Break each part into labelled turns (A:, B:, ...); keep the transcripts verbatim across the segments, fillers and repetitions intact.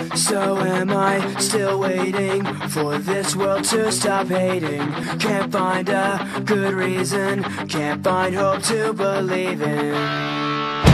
A: So am I still waiting for this world to stop hating? Can't find a good reason, can't find hope to believe in.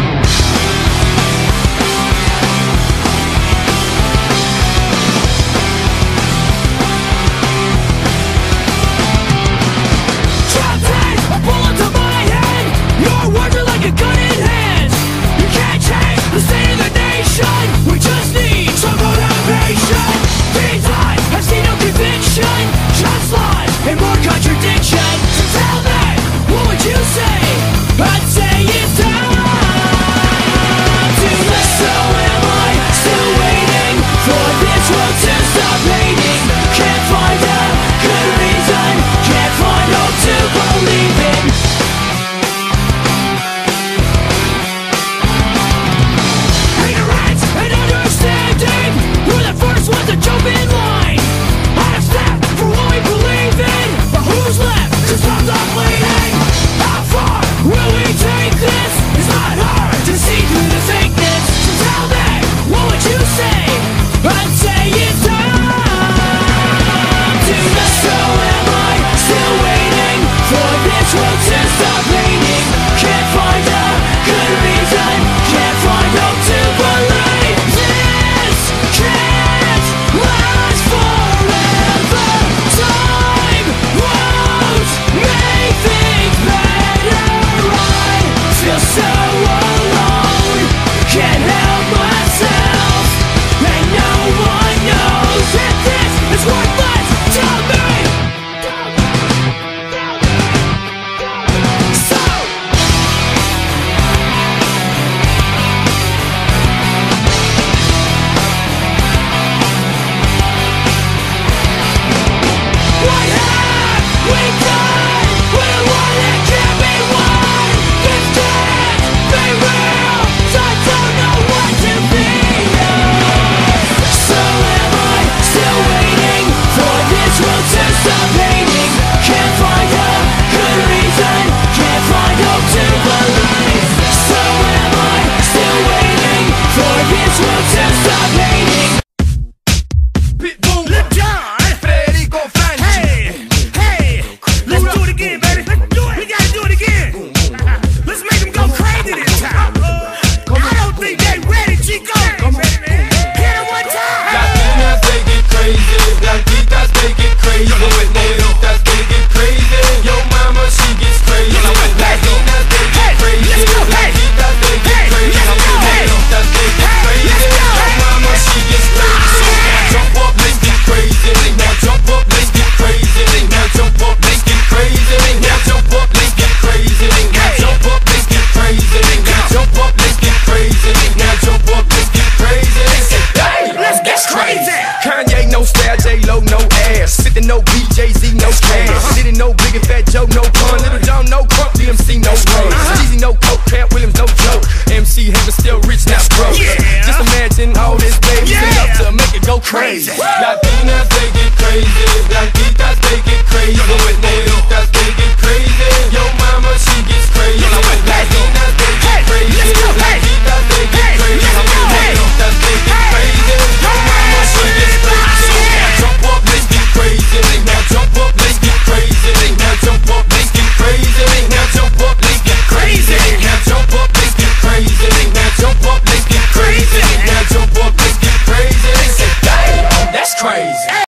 B: No B, Jay-Z, no cash. Didn't know Big and Fat Joe, no pun. Little John, no crump. D M C, no run. Easy, no coke. Cat Williams, no joke. M C Hammer still rich, not broke. Just imagine all this baby enough to make it go crazy.
C: Latinas, they get crazy. Blanquitas, they get crazy. Negritas, they get crazy. Yo mama, she gets crazy. Latinas, they get crazy. Blanquitas, they get crazy. Negritas, they get crazy. Yo mama, she gets crazy. Jump up, let's get crazy. Now jump up, let's get crazy. Now jump up, let's get crazy. Now jump up, let's get crazy. Now jump up, let's get crazy. Now jump up, let's get crazy. Now jump up, let's get crazy. They say, damn, that's crazy.